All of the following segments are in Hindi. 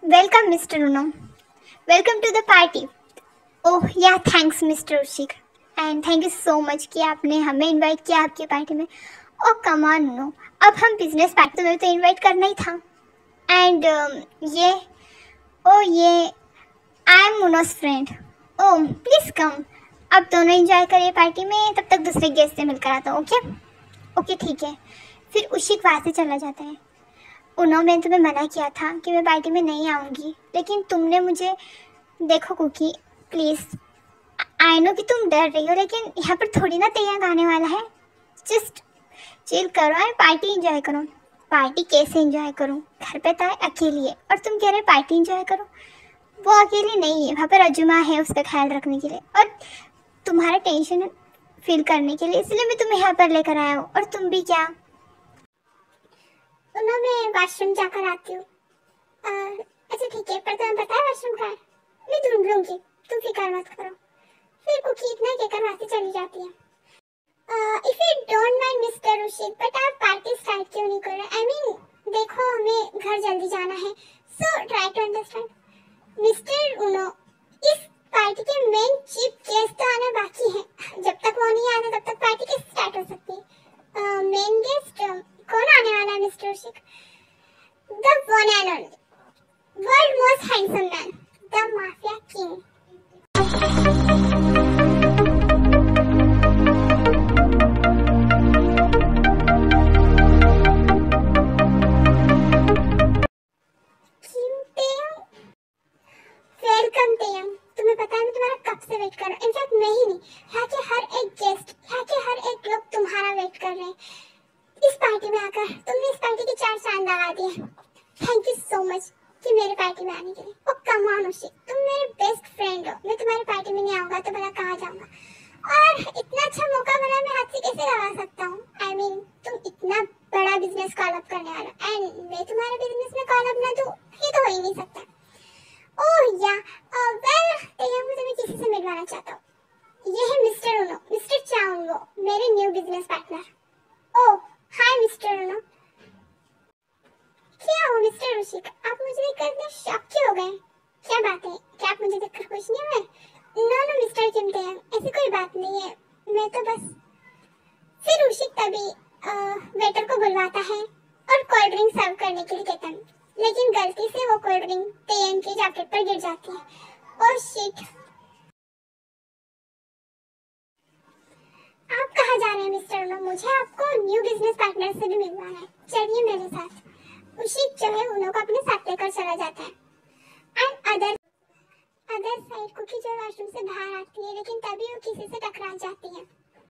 Welcome, Mr. Uno. Welcome to the party. Oh yeah, thanks Mr. Ushik. And thank you so much कि आपने हमें इनवाइट किया आपकी पार्टी में. Oh come on Uno. अब हम बिजनेस पार्टी तुम्हें तो इनवाइट करना ही था. एंड ये I am Uno's friend. Oh please come. अब दोनों एंजॉय करिए पार्टी में, तब तक दूसरे गेस्ट से मिलकर आता हूँ. ओके ठीक है. फिर उशिक वहाँ से चला जाता है. मैंने तुम्हें मना किया था कि मैं पार्टी में नहीं आऊँगी, लेकिन तुमने मुझे. देखो कुकी प्लीज़, आई नो कि तुम डर रही हो, लेकिन यहाँ पर थोड़ी ना तैयार आने वाला है. जस्ट चिल करो और पार्टी एंजॉय करो. पार्टी कैसे एंजॉय करूँ? घर पे तो अकेली है और तुम कह रहे पार्टी एंजॉय करो. वो अकेली नहीं है, वहाँ पर अजुमा है उसका ख्याल रखने के लिए और तुम्हारा टेंशन फील करने के लिए, इसलिए मैं तुम्हें यहाँ पर लेकर आया हूँ. और तुम भी क्या? मैं वॉशरूम जाकर आती हूँ. अच्छा ठीक है, पर तुम्हें पता है वॉशरूम कहाँ है? मैं ढूंढ लूंगी, तुम फिक्र मत करो. फिर कुकी इतना कहकर वहाँ से चली जाती है. If you don't mind mister Ushik, but आप पार्टी स्टार्ट क्यों नहीं कर रहे? देखो हमें घर जल्दी जाना है, so try to understand. Mister Uno, इस पार्टी के मेन चीफ गेस्ट तो आना बाकी है. जब तक वो नहीं आना तब तक पार्टी कैसे स्टार्ट हो सकती है? मेन गेस्ट कौन आने वाला है mister Ushik? The one and only world most handsome man, the mafia king. Welcome Teyam. तुम्हें पता है मैं तुम्हारा कब से वेट कर रहा हूँ. इनफैक्ट मैं ही नहीं, यहाँ के हर एक गेस्ट, यहाँ के हर एक लोग तुम्हारा वेट कर रहे हैं. इस पार्टी में आकर तुमने इस पार्टी के 4 चांद लगा दिए. थैंक यू सो मच कि मेरे पार्टी में आने के लिए. ओ कम ऑन उशिक, तुम मेरे बेस्ट फ्रेंड हो. मैं तुम्हारी पार्टी में नहीं आऊंगा तो भला कहाँ जाऊंगा? और इतना अच्छा मौका मिला, मैं हाथ से कैसे गवा सकता हूँ? तुम इतना बड़ा बिजनेस कॉल अप करने वाला, एंड मैं तुम्हारे बिजनेस में कॉल अप ना दूं, ये तो हो ही नहीं सकता. ओह या वेल, मैं किसी से मिलवाना चाहता हूँ. ये है मिस्टर उनो, मिस्टर चाउंगो, मेरे new business partner. Oh hi mister Uno. क्या हो मिस्टर उशिक, आप मुझे देखकर इतने शॉक क्यों हो गए? क्या बात है, क्या आप मुझे देखकर खुश नहीं हुए? नो मिस्टर किम तेयंग, ऐसी कोई बात नहीं है, मैं तो बस. फिर उशिक तभी वेटर को बुलवाता है और कोल्ड ड्रिंक सर्व करने के लिए कहता है, लेकिन गलती से वो कोल्ड ड्रिंक तेयंग की जैकेट पर गिर जाती है. Oh shit. आप कहाँ जा रहे हैं मिस्टर उनो? मुझे आपको न्यू बिजनेस पार्टनर से भी मिलवाना है, चलिए मेरे साथ. उशिक जो है उनो को अपने साथ लेकर चला जाता है. एंड अदर साइड कुकी जो वॉशरूम से बाहर आती है, लेकिन तभी वो किसी से टकरा जाती है.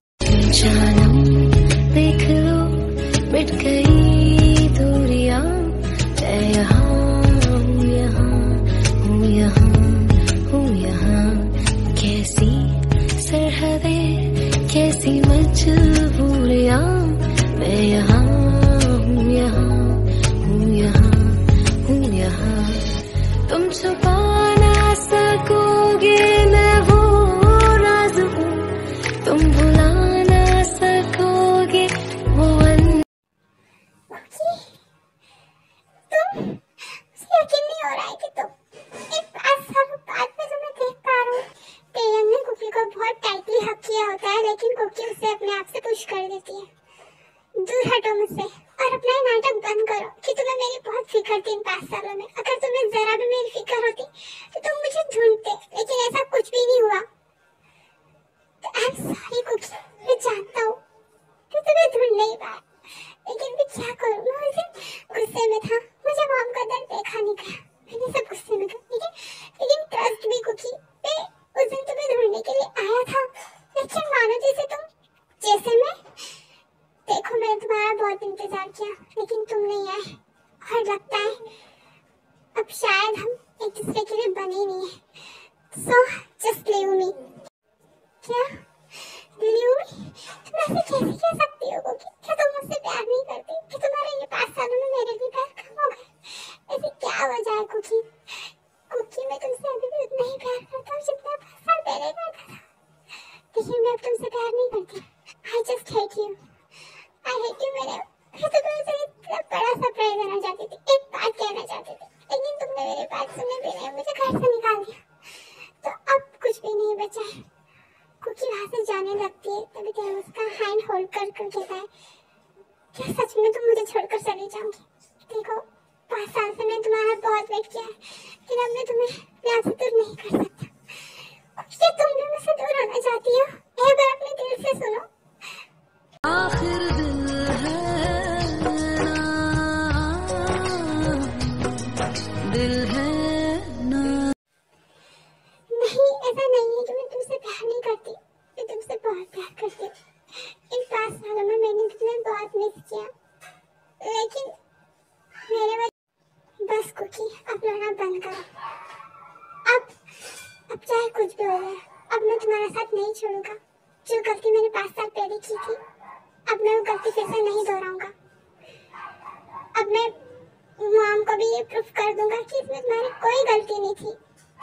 देख लो मिट गई दूरियां, मैं यहाँ हूँ, कैसी सरहदें, कैसी मजबूरियां, मैं यहाँ तुम छुपा ना सकोगे, मैं वो राज हूँ, तुम भुला ना सकोगे वो तुम यकीन नहीं हो रहा है कि तुम एक 5 साल बाद में तुम्हें देख पा रहा हूँ. तेयंग ने कुकी को बहुत टाइटली हक किया होता है, लेकिन कुकी उसे अपने आप से पुश कर देती है. दूर हटो मुझसे और अपना नाटक बंद करो कि तुम्हें मेरी बहुत फिक्र थी इन 5 सालों में. अगर तुम्हें जरा भी मेरी फिक्र होती तो तुम मुझे ढूंढते, लेकिन ऐसा कुछ भी नहीं हुआ. आई एम सॉरी कुकी, मैं जानता हूँ कि तुम्हें ढूंढ नहीं पाया, लेकिन मैं क्या करूँ? मैं उस दिन गुस्से में था, मुझे मॉम का दर्द देखा नहीं गया, मैंने सब गुस्से में कहा. लेकिन ट्रस्ट मी कुकी, मैं उस दिन तुम्हें ढूंढने के लिए आया था, लेकिन मानो जैसे मैं. देखो मैंने तुम्हारा बहुत इंतजार किया, लेकिन तुम नहीं आए, और लगता है अब शायद हम एक दूसरे के लिए बने ही नहीं है. So just leave me. क्या लीव मी? तुम ऐसे कैसे कह सकती हो कुकी? क्या तुम मुझसे प्यार नहीं करती? कि तुम्हारे ये 5 सालों में मेरे लिए प्यार कम हो गए? ऐसी क्या वजह है कुकी? मैं तुमसे अभी भी उतना ही प्यार करता हूँ जितना 5 साल पहले करता था, लेकिन मैं अब तुमसे प्यार नहीं करती. I just hate you. मैं तुम्हें इतना बड़ा सरप्राइज देना चाहती थी, एक बात कहना चाहती थी, लेकिन तुम तुमने मेरी बात सुनी भी नहीं, मुझे घर से निकाल दिया, तो अब कुछ भी नहीं बचा है। कुकी वहां से जाने लगती है, तभी तेयंग उसका हैंड होल्ड कर कहता है, क्या सच में तुम मुझे छोड़कर चली जाओगी? देखो 5 साल से मैं तुम्हारा बहुत वेट किया है, लेकिन अब मैं तुम्हें प्यार से दूर नहीं कर सकता। क्या तुम भी मुझसे दूर होना चाहती हो? एक बार अपने दिल से सुनो। आखिर दिल है ना। नहीं, ऐसा नहीं है कि मैं तुमसे प्यार नहीं करती, मैं तुमसे बहुत प्यार करती हूँ। इन 5 सालों में मैंने तुम्हें बहुत मिस किया, लेकिन मेरे बस कुकी, अब रोना बंद करो। अब चाहे कुछ भी हो जाए, अब मैं तुम्हारा साथ नहीं छोड़ूंगा। जो गलती मैंने 5 साल पहले की थी, अब मैं वो गलती फिर से नहीं दोहराऊंगा। अब मैं मॉम को भी ये प्रूफ कर दूंगा कि इसमें तुम्हारी कोई गलती नहीं थी।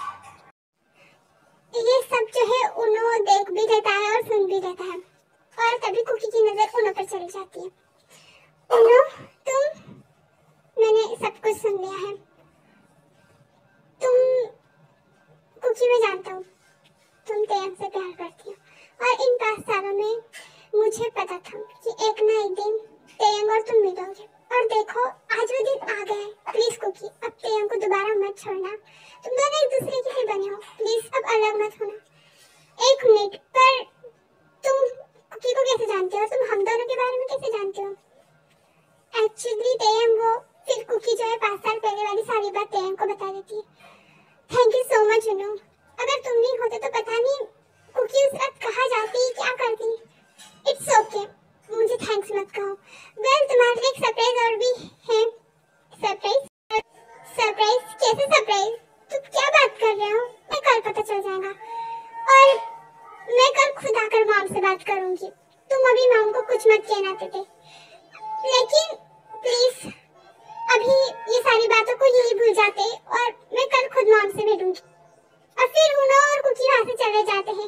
ये सब जो है उन्हों देख भी लेता है और सुन भी लेता है, और तभी कुकी की नजर उन्हों पर चली जाती है। उन्हों, तुम, मैंने सब कुछ सुन लिया है। तुम कुकी, मैं जानता हूँ तुम तेयंग से प्यार करती हो, और इन 5 सालों में मुझे पता था कि एक ना एक दिन तेयंग और तुम मिलोगे, और देखो आज वो दिन आ गया है। प्लीज कुकी, अब तेयंग को दोबारा मत छोड़ना। तुम दोनों एक दूसरे के ही बने हो, प्लीज अब अलग मत होना। 1 मिनट, पर तुम कुकी को कैसे जानते हो? तुम हम दोनों के बारे में कैसे जानते हो? एक्चुअली तेयंग वो फिर कुकी जो है 5 साल पहले वाली सारी बात तेयंग को बता देती है। थैंक यू सो मच उन्हों, अगर तुम नहीं होते तो पता नहीं कुकी उस रात कहाँ जाती, क्या करती। इट्स ओके, मुझे थैंक्स मत कहो। वेल, तुम्हारे लिए एक सरप्राइज और भी है। सरप्राइज? सरप्राइज? कैसे सरप्राइज? तुम क्या बात कर रहे हो? मैं कल पता चल जाएगा, और मैं कल खुद आकर मॉम से बात करूंगी। तुम अभी मॉम को कुछ मत कहना थे, लेकिन प्लीज अभी ये सारी बातों को यही भूल जाते, और मैं कल खुद मॉम से मिलूंगी। और फिर उन्हों और कुकी वहां से चले जाते हैं।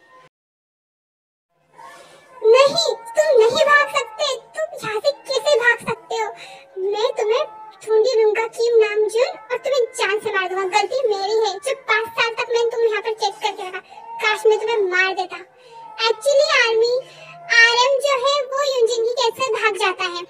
नहीं, तुम नहीं भाग सकते। तुम यहाँ से कैसे भाग सकते हो? मैं तुम्हें ढूंढी लूंगा किम नामजून, और तुम्हें जान से मार दूंगा। गलती मेरी है, जो 5 साल तक मैंने तुम्हें यहाँ पर चेक करके रखा। काश मैं तुम्हें मार देता। एक्चुअली आरएम जो है वो यूनजिन की कैद से भाग जाता है।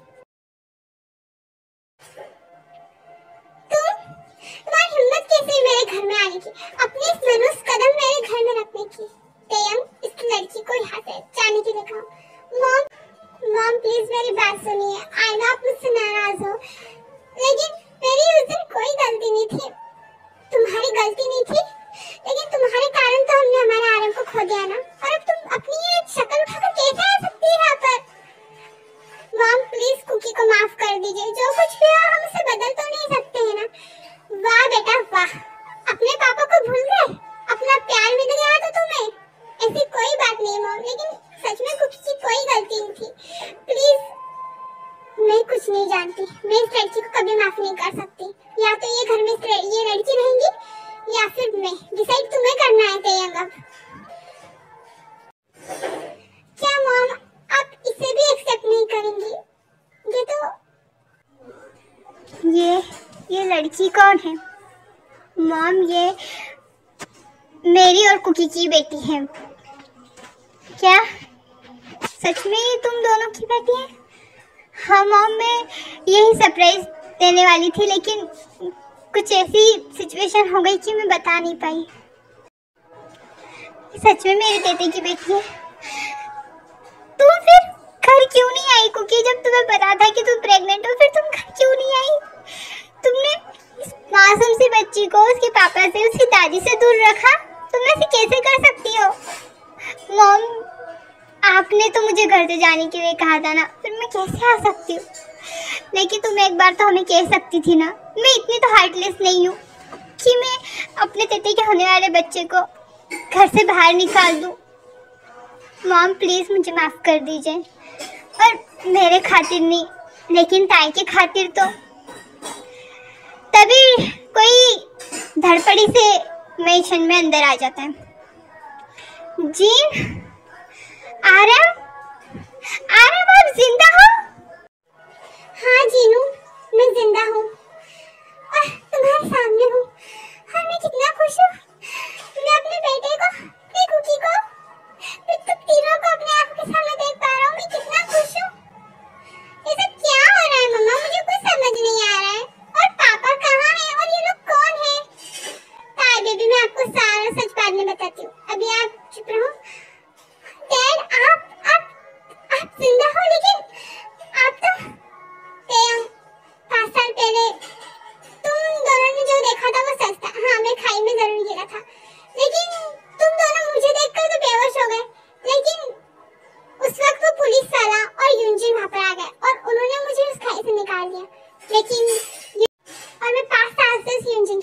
तुम्हारी हिम्मत कैसे मेरे घर में आने की, अपने इस मनुष्य कदम मेरे घर में रखने की? तेयंग, इस लड़की को यहाँ से जाने के लिए कहो। मॉम प्लीज मेरी बात सुनिए। आई नो आप मुझसे नाराज हो, लेकिन मेरी उस दिन कोई गलती नहीं थी। तुम्हारी गलती नहीं थी, लेकिन तुम्हारे कारण तो हमने हमारे आरएम को खो दिया ना। और अब तुम अपनी ये शक्ल उठाकर कैसे आ सकती है यहाँ पर? मॉम प्लीज कुकी को माफ कर दीजिए। जो कुछ भी हुआ हम उसे बदल तो नहीं सकते हैं ना। वाह बेटा वाह, अपने पापा को भूल गए, अपना प्यार मिल गया तो तुम्हें। ऐसी कोई बात नहीं मॉम, लेकिन सच में कुकी की कोई गलती नहीं थी। प्लीज, मैं कुछ नहीं जानती, मैं इस लड़की को कभी माफ नहीं कर सकती। या तो ये घर में ये लड़की रहेंगी, या फिर मैं। डिसाइड तुम्हें करना है तेयंग। अब क्या मॉम आप इसे भी एक्सेप्ट नहीं करेंगी? ये लड़की कौन है? मॉम, ये मेरी और कुकी की बेटी है। क्या सच में ये तुम दोनों की बेटी है? हाँ मॉम, मैं यही सरप्राइज देने वाली थी, लेकिन कुछ ऐसी सिचुएशन हो गई कि मैं बता नहीं पाई। सच में मेरे बेटे की बेटी है। तुम फिर घर क्यों नहीं आई कुकी? जब तुम्हें पता था कि तुम प्रेग्नेंट हो, फिर तुम घर क्यों नहीं आई? तुमने इस मासूम सी बच्ची को उसके पापा से, उसकी दादी से दूर रखा। तुम ऐसे कैसे कर सकती हो? मॉम, आपने तो मुझे घर से जाने के लिए कहा था ना, फिर मैं कैसे आ सकती हूँ? लेकिन तुम एक बार तो हमें कह सकती थी ना। मैं इतनी तो हार्टलेस नहीं हूँ कि मैं अपने तेते के होने वाले बच्चे को घर से बाहर निकाल दूँ। मॉम प्लीज मुझे माफ कर दीजिए, और मेरे खातिर नहीं, लेकिन ताई के खातिर। तो तभी कोई धड़पड़ी से मेंशन में अंदर आ जाता है। जीन, आरएम, आप जिंदा हो? हाँ जीनू, मैं जिंदा हूँ, और तुम्हारे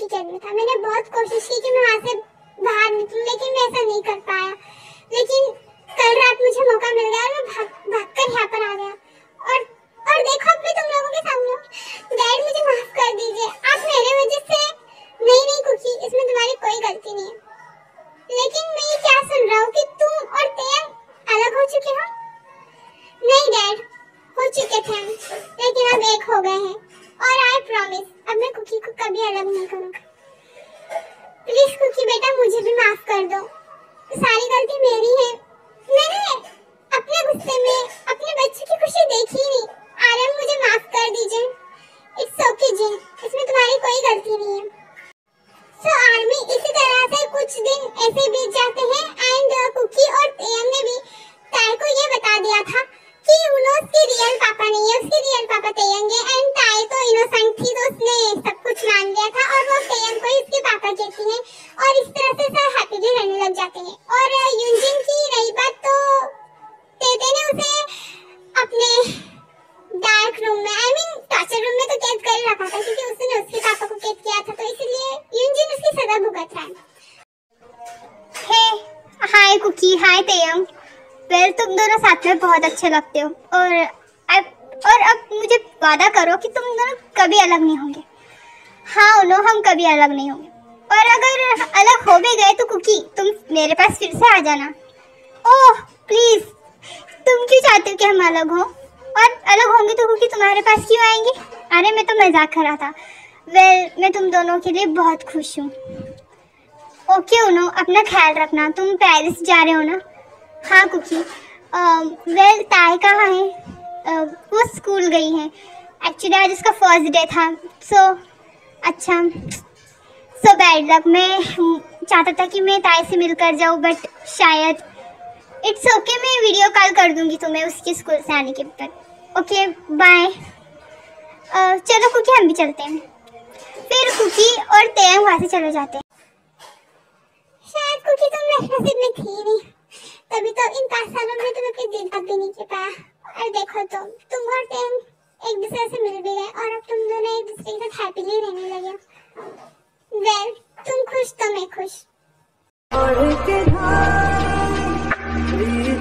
की करना था। मैंने बहुत कोशिश की कि मैं वहाँ से बाहर निकलूं, लेकिन मैं ऐसा नहीं कर पाया। लेकिन कल रात मुझे मौका मिल गया और मैं भागकर यहाँ पर आ गया। और देखो अब मैं तुम लोगों के सामने हूँ। डैड मुझे माफ कर दीजिए, आप मेरे वजह से नहीं कुकी, इसमें तुम्हारी कोई गलती नहीं है। लेकिन मैं ये क्या सुन रहा हूँ कि तुम और तेयंग अलग हो चुके हो। नहीं डैड, हो चुके थे हम, लेकिन अब एक हो गए हैं। और आई प्रॉमिस अब मैं कुकी को कभी अलग नहीं करूँगा। प्लीज कुकी बेटा मुझे भी माफ कर दो, सारी गलती मेरी है। मैंने अपने गुस्से में अपने बच्चे की खुशी देखी नहीं। आर्यन मुझे माफ कर दीजिए। इट्स ओके जिन, इसमें तुम्हारी कोई गलती नहीं है। सो आर्मी इसी तरह से कुछ दिन ऐसे बीत जाते हैं एंड कुकी और तेयंग ने भी ताई को ये बता दिया था कि उनो उसके रियल पापा नहीं है, उसके रियल पापा तेयंग है। एंड ताई तो इनोसेंट थी तो उसने सब कुछ मान लिया था और वो तेयंग को उसके पापा कहती है और इस तरह से सब हैप्पीली रहने लग जाते हैं। और यूजिन की रही बात तो तेते ने उसे अपने डार्क रूम में टॉर्चर रूम में तो कैद कर रखा था क्योंकि उसने उसके पापा को कैद किया था, तो इसलिए यूजिन उसकी सजा भुगत रहा है। हे हाय कुकी, हाय तेयंग। वेल तुम दोनों साथ में बहुत अच्छे लगते हो और अब मुझे वादा करो कि तुम दोनों कभी अलग नहीं होंगे। हाँ उनो, हम कभी अलग नहीं होंगे। और अगर अलग हो भी गए तो कुकी तुम मेरे पास फिर से आ जाना। ओह प्लीज, तुम क्यों चाहते हो कि हम अलग हों? और अलग होंगे तो कुकी तुम्हारे पास क्यों आएंगे? अरे मैं तो मजाक कर रहा था। वेल मैं तुम दोनों के लिए बहुत खुश हूँ। ओके उनो, अपना ख्याल रखना। तुम पेरिस जा रहे हो ना? हाँ कुकी। वेल ताई कहाँ है? वो स्कूल गई है। एक्चुअली आज उसका फर्स्ट डे था। अच्छा सो बैड लक। मैं चाहता था कि मैं ताई से मिलकर जाऊँ बट शायद इट्स ओके, मैं वीडियो कॉल कर दूंगी तुम्हें उसके स्कूल से आने के बाद। Okay bye. चलो कुकी हम भी चलते हैं। फिर कुकी और तेयंग वहाँ से चले जाते हैं। शायद कुकी तुम मेरे नसीब में थी नहीं, तभी तो इन 5 सालों में तुम्हें अपने दिल तक भी नहीं कर पाया। और देखो तुम और तेयंग एक दूसरे से मिल भी गए और अब तुम दोनों एक दूसरे के साथ हैप्पीली रहने लगे। वेल तुम खुश तो मैं खुश।